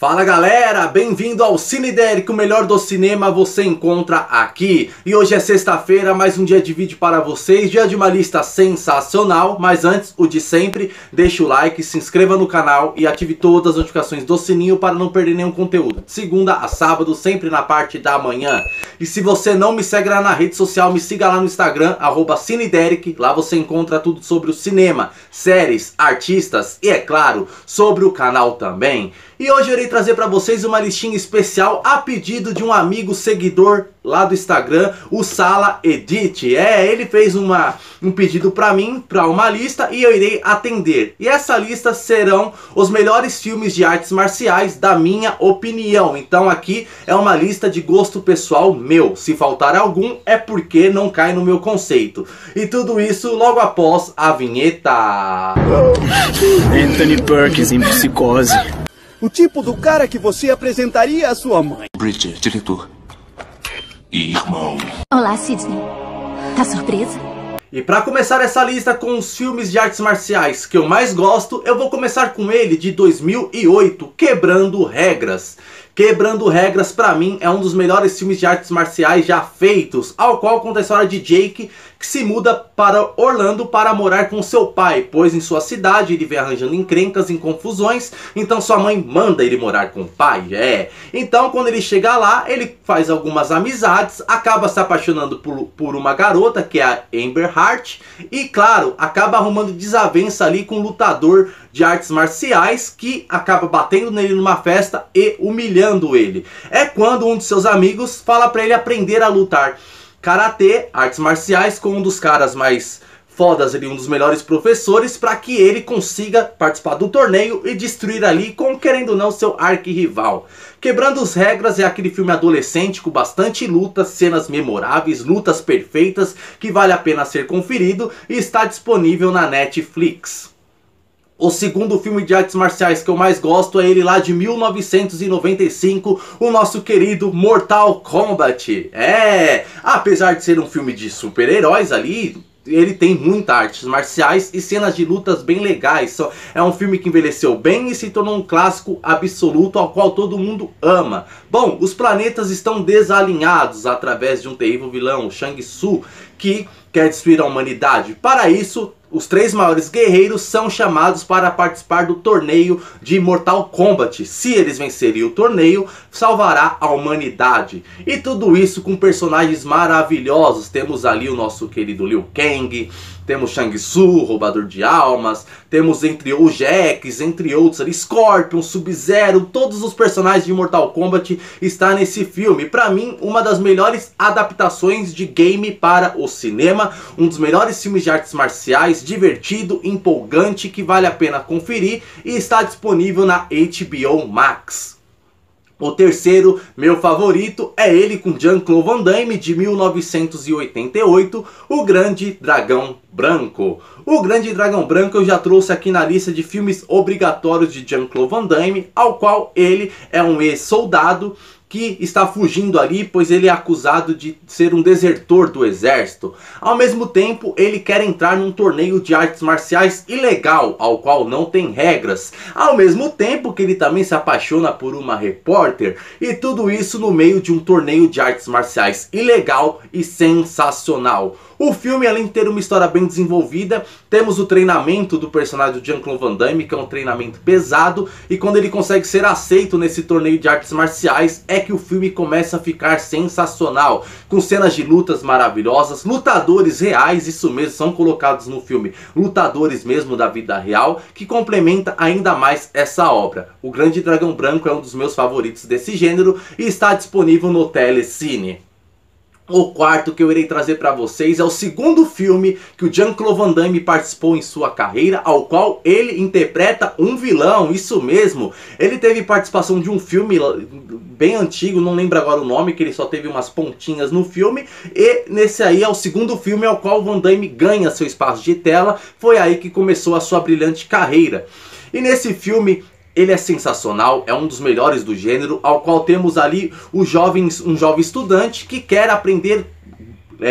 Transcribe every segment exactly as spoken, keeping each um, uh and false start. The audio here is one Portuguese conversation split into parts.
Fala galera, bem-vindo ao Cine Derek, o melhor do cinema você encontra aqui. E hoje é sexta-feira, mais um dia de vídeo para vocês, dia de uma lista sensacional. Mas antes, o de sempre, deixa o like, se inscreva no canal e ative todas as notificações do sininho para não perder nenhum conteúdo. De segunda a sábado, sempre na parte da manhã. E se você não me segue lá na rede social, me siga lá no Instagram, arroba Cine Derek. Lá você encontra tudo sobre o cinema, séries, artistas e, é claro, sobre o canal também. E hoje eu irei trazer para vocês uma listinha especial a pedido de um amigo seguidor lá do Instagram, o Sala Edit. É, ele fez uma, um pedido para mim, para uma lista, e eu irei atender. E essa lista serão os melhores filmes de artes marciais da minha opinião. Então aqui é uma lista de gosto pessoal meu. Se faltar algum é porque não cai no meu conceito. E tudo isso logo após a vinheta. Anthony Perkins em Psicose. O tipo do cara que você apresentaria à sua mãe. Bridger, diretor. E irmão. Olá, Sidney. Tá surpresa? E para começar essa lista com os filmes de artes marciais que eu mais gosto, eu vou começar com ele de dois mil e oito, Quebrando Regras. Quebrando Regras, pra mim, é um dos melhores filmes de artes marciais já feitos, ao qual conta a história de Jake, que se muda para Orlando para morar com seu pai, pois em sua cidade ele vem arranjando encrencas e confusões, então sua mãe manda ele morar com o pai, é. Então quando ele chega lá, ele faz algumas amizades, acaba se apaixonando por, por uma garota, que é a Amber Hart, e claro, acaba arrumando desavença ali com um lutador de artes marciais, que acaba batendo nele numa festa e humilhando ele. É quando um de seus amigos fala para ele aprender a lutar karatê, artes marciais, com um dos caras mais fodas ali, um dos melhores professores, para que ele consiga participar do torneio e destruir ali, com, querendo ou não, seu arquirrival. Quebrando as Regras é aquele filme adolescente com bastante lutas, cenas memoráveis, lutas perfeitas, que vale a pena ser conferido e está disponível na Netflix. O segundo filme de artes marciais que eu mais gosto é ele lá de mil novecentos e noventa e cinco, o nosso querido Mortal Kombat. É, apesar de ser um filme de super-heróis ali, ele tem muitas artes marciais e cenas de lutas bem legais. É um filme que envelheceu bem e se tornou um clássico absoluto ao qual todo mundo ama. Bom, os planetas estão desalinhados através de um terrível vilão, Shang Tsung, que quer destruir a humanidade. Para isso, os três maiores guerreiros são chamados para participar do torneio de Mortal Kombat. Se eles vencerem o torneio, salvará a humanidade. E tudo isso com personagens maravilhosos. Temos ali o nosso querido Liu Kang, temos Shang Tsung, roubador de almas, temos entre os Jax, entre outros ali, Scorpion, Sub-Zero, todos os personagens de Mortal Kombat estão nesse filme. Para mim, uma das melhores adaptações de game para o cinema, um dos melhores filmes de artes marciais, divertido, empolgante, que vale a pena conferir e está disponível na H B O Max. O terceiro, meu favorito, é ele com Jean-Claude Van Damme, de mil novecentos e oitenta e oito, O Grande Dragão Branco. O Grande Dragão Branco eu já trouxe aqui na lista de filmes obrigatórios de Jean-Claude Van Damme, ao qual ele é um ex-soldado que está fugindo ali, pois ele é acusado de ser um desertor do exército. Ao mesmo tempo, ele quer entrar num torneio de artes marciais ilegal, ao qual não tem regras. Ao mesmo tempo que ele também se apaixona por uma repórter, e tudo isso no meio de um torneio de artes marciais ilegal e sensacional. O filme, além de ter uma história bem desenvolvida, temos o treinamento do personagem do Jean-Claude Van Damme, que é um treinamento pesado, e quando ele consegue ser aceito nesse torneio de artes marciais, é que o filme começa a ficar sensacional, com cenas de lutas maravilhosas, lutadores reais, isso mesmo, são colocados no filme, lutadores mesmo da vida real, que complementa ainda mais essa obra. O Grande Dragão Branco é um dos meus favoritos desse gênero e está disponível no Telecine. O quarto que eu irei trazer para vocês é o segundo filme que o Jean-Claude Van Damme participou em sua carreira, ao qual ele interpreta um vilão, isso mesmo. Ele teve participação de um filme bem antigo, não lembro agora o nome, que ele só teve umas pontinhas no filme. E nesse aí é o segundo filme ao qual o Van Damme ganha seu espaço de tela. Foi aí que começou a sua brilhante carreira. E nesse filme ele é sensacional, é um dos melhores do gênero, ao qual temos ali o jovem, um jovem estudante que quer aprender é,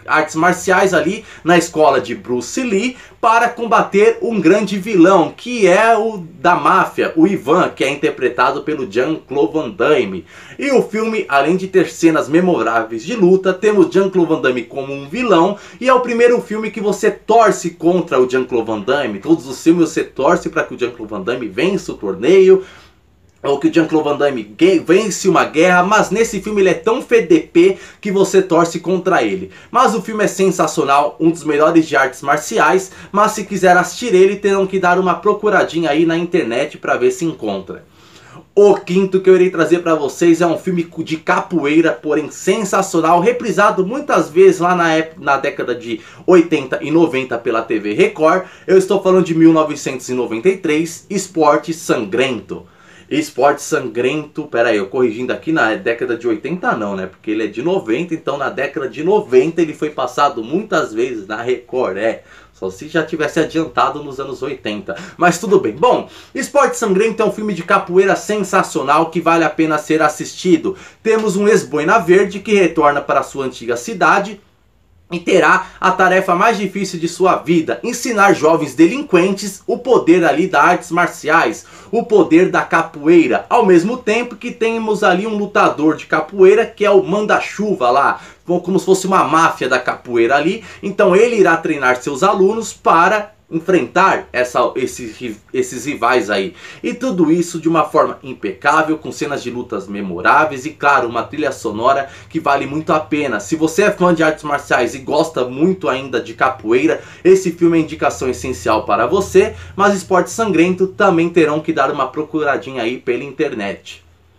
artes marciais ali na escola de Bruce Lee para combater um grande vilão, que é o da máfia, o Ivan, que é interpretado pelo Jean-Claude Van Damme. E o filme, além de ter cenas memoráveis de luta, temos Jean-Claude Van Damme como um vilão, e é o primeiro filme que você torce contra o Jean-Claude Van Damme. Todos os filmes você torce para que o Jean-Claude Van Damme vença o torneio, ou que o Jean-Claude Van Damme vence uma guerra, mas nesse filme ele é tão F D P que você torce contra ele. Mas o filme é sensacional, um dos melhores de artes marciais, mas se quiser assistir ele, terão que dar uma procuradinha aí na internet para ver se encontra. O quinto que eu irei trazer para vocês é um filme de capoeira, porém sensacional, reprisado muitas vezes lá na, época, na década de oitenta e noventa pela T V Record. Eu estou falando de mil novecentos e noventa e três, Esporte Sangrento. Esporte Sangrento, pera aí, eu corrigindo aqui, na década de oitenta não, né? Porque ele é de noventa, então na década de noventa ele foi passado muitas vezes na Record, é. Só se já tivesse adiantado nos anos oitenta. Mas tudo bem. Bom, Esporte Sangrento é um filme de capoeira sensacional que vale a pena ser assistido. Temos um ex-boina verde que retorna para sua antiga cidade e terá a tarefa mais difícil de sua vida: ensinar jovens delinquentes o poder ali das artes marciais, o poder da capoeira. Ao mesmo tempo que temos ali um lutador de capoeira que é o manda-chuva lá, como se fosse uma máfia da capoeira ali. Então ele irá treinar seus alunos para enfrentar essa, esses, esses rivais aí. E tudo isso de uma forma impecável, com cenas de lutas memoráveis e, claro, uma trilha sonora que vale muito a pena. Se você é fã de artes marciais e gosta muito ainda de capoeira, esse filme é indicação essencial para você. Mas Esporte Sangrento também terão que dar uma procuradinha aí pela internet.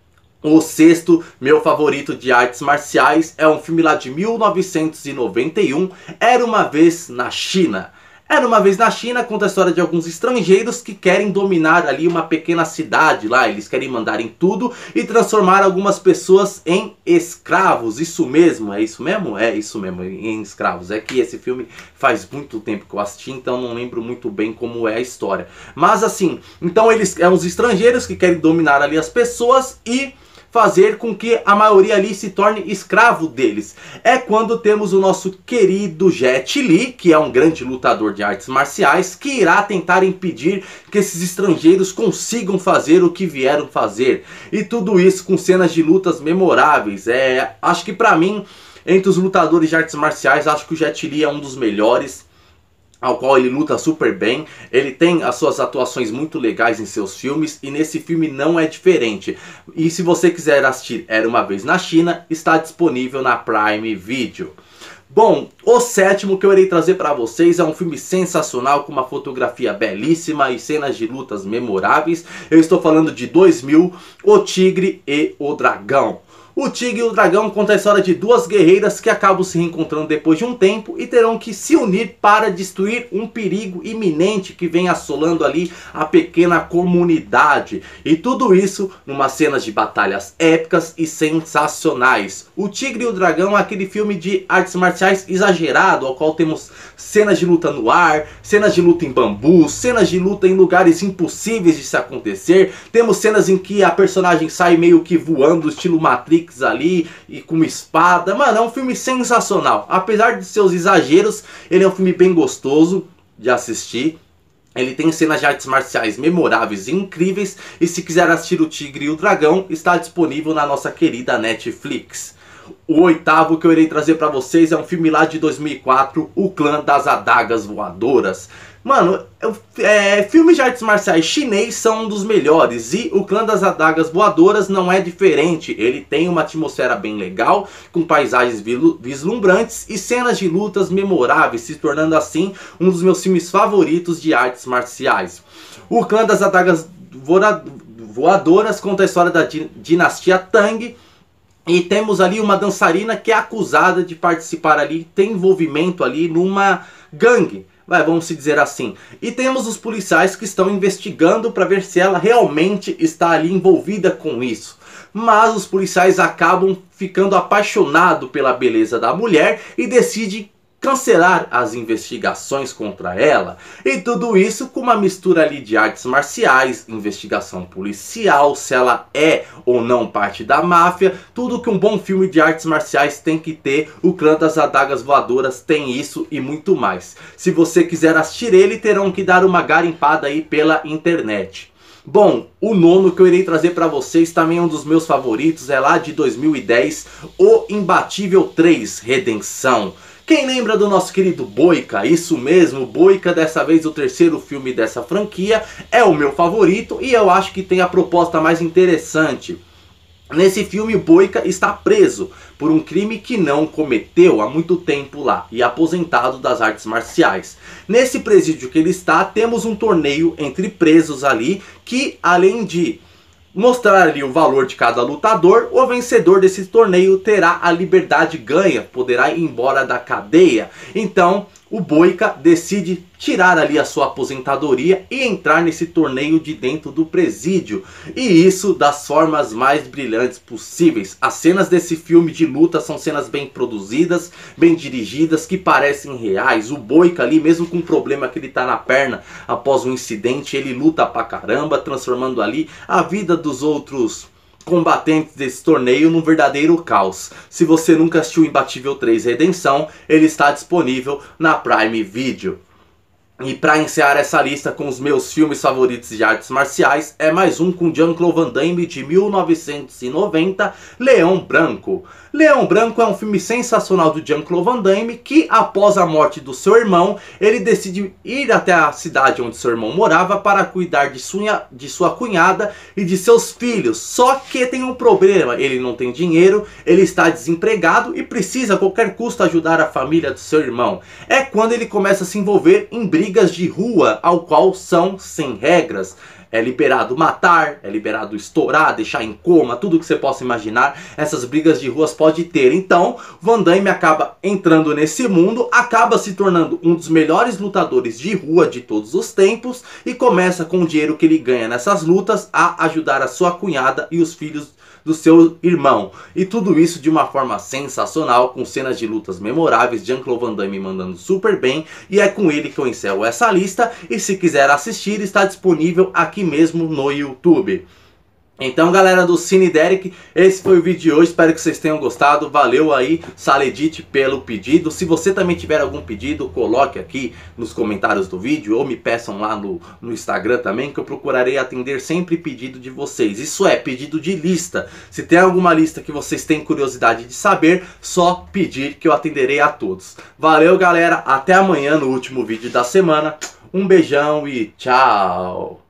O sexto, meu favorito de artes marciais, é um filme lá de mil novecentos e noventa e um, Era Uma Vez na China. Era uma vez na China, conta a história de alguns estrangeiros que querem dominar ali uma pequena cidade lá. Eles querem mandar em tudo e transformar algumas pessoas em escravos. Isso mesmo, é isso mesmo? É isso mesmo, em escravos. É que esse filme faz muito tempo que eu assisti, então não lembro muito bem como é a história. Mas assim, então eles é uns estrangeiros que querem dominar ali as pessoas e fazer com que a maioria ali se torne escravo deles. É quando temos o nosso querido Jet Li, que é um grande lutador de artes marciais, que irá tentar impedir que esses estrangeiros consigam fazer o que vieram fazer. E tudo isso com cenas de lutas memoráveis. É, acho que pra mim, entre os lutadores de artes marciais, acho que o Jet Li é um dos melhores, ao qual ele luta super bem. Ele tem as suas atuações muito legais em seus filmes, e nesse filme não é diferente. E se você quiser assistir Era Uma Vez na China, está disponível na Prime Video. Bom, o sétimo que eu irei trazer para vocês é um filme sensacional, com uma fotografia belíssima e cenas de lutas memoráveis. Eu estou falando de dois mil, O Tigre e o Dragão. O Tigre e o Dragão conta a história de duas guerreiras que acabam se reencontrando depois de um tempo e terão que se unir para destruir um perigo iminente que vem assolando ali a pequena comunidade. E tudo isso numa cenas de batalhas épicas e sensacionais. O Tigre e o Dragão é aquele filme de artes marciais exagerado, ao qual temos cenas de luta no ar, cenas de luta em bambu, cenas de luta em lugares impossíveis de se acontecer. Temos cenas em que a personagem sai meio que voando, estilo Matrix ali, e com uma espada. Mano, é um filme sensacional. Apesar de seus exageros, ele é um filme bem gostoso de assistir. Ele tem cenas de artes marciais memoráveis e incríveis. E se quiser assistir O Tigre e o Dragão, está disponível na nossa querida Netflix. O oitavo que eu irei trazer para vocês é um filme lá de dois mil e quatro, O Clã das Adagas Voadoras. Mano, é, filmes de artes marciais chinês são um dos melhores, e O Clã das Adagas Voadoras não é diferente. Ele tem uma atmosfera bem legal, com paisagens vislumbrantes e cenas de lutas memoráveis, se tornando assim um dos meus filmes favoritos de artes marciais. O Clã das Adagas Voadoras conta a história da dinastia Tang, e temos ali uma dançarina que é acusada de participar ali, tem envolvimento ali numa gangue, vai, vamos se dizer assim. E temos os policiais que estão investigando para ver se ela realmente está ali envolvida com isso. Mas os policiais acabam ficando apaixonados pela beleza da mulher e decidem cancelar as investigações contra ela, e tudo isso com uma mistura ali de artes marciais, investigação policial, se ela é ou não parte da máfia, tudo que um bom filme de artes marciais tem que ter. O Clã das Adagas Voadoras tem isso e muito mais. Se você quiser assistir ele, terão que dar uma garimpada aí pela internet. Bom, o nono que eu irei trazer para vocês também é um dos meus favoritos, é lá de dois mil e dez, O Imbatível três, Redenção. Quem lembra do nosso querido Boyka? Isso mesmo, Boyka, dessa vez o terceiro filme dessa franquia, é o meu favorito e eu acho que tem a proposta mais interessante. Nesse filme, Boyka está preso por um crime que não cometeu há muito tempo lá e aposentado das artes marciais. Nesse presídio que ele está, temos um torneio entre presos ali que, além de mostrar ali o valor de cada lutador, o vencedor desse torneio terá a liberdade ganha, poderá ir embora da cadeia. Então o Boyka decide tirar ali a sua aposentadoria e entrar nesse torneio de dentro do presídio. E isso das formas mais brilhantes possíveis. As cenas desse filme de luta são cenas bem produzidas, bem dirigidas, que parecem reais. O Boyka ali, mesmo com o problema que ele tá na perna após um incidente, ele luta pra caramba, transformando ali a vida dos outros combatentes desse torneio num verdadeiro caos. Se você nunca assistiu Imbatível três Redenção, ele está disponível na Prime Video. E para encerrar essa lista com os meus filmes favoritos de artes marciais, é mais um com Jean-Claude Van Damme de mil novecentos e noventa, Leão Branco. Leão Branco é um filme sensacional do Jean-Claude Van Damme que, após a morte do seu irmão, ele decide ir até a cidade onde seu irmão morava para cuidar de sua, de sua cunhada e de seus filhos. Só que tem um problema, ele não tem dinheiro, ele está desempregado e precisa a qualquer custo ajudar a família do seu irmão. É quando ele começa a se envolver em brigas de rua, ao qual são sem regras. É liberado matar, é liberado estourar, deixar em coma, tudo que você possa imaginar, essas brigas de ruas pode ter. Então, Van Damme acaba entrando nesse mundo, acaba se tornando um dos melhores lutadores de rua de todos os tempos e começa com o dinheiro que ele ganha nessas lutas a ajudar a sua cunhada e os filhos do seu irmão. E tudo isso de uma forma sensacional, com cenas de lutas memoráveis, Jean-Claude Van Damme mandando super bem. E é com ele que eu encerro essa lista. E se quiser assistir, está disponível aqui mesmo no YouTube. Então, galera do Cine Derek, esse foi o vídeo de hoje, espero que vocês tenham gostado. Valeu aí, Saledite, pelo pedido. Se você também tiver algum pedido, coloque aqui nos comentários do vídeo ou me peçam lá no, no Instagram também, que eu procurarei atender sempre pedido de vocês. Isso é, pedido de lista. Se tem alguma lista que vocês têm curiosidade de saber, só pedir que eu atenderei a todos. Valeu, galera, até amanhã no último vídeo da semana. Um beijão e tchau!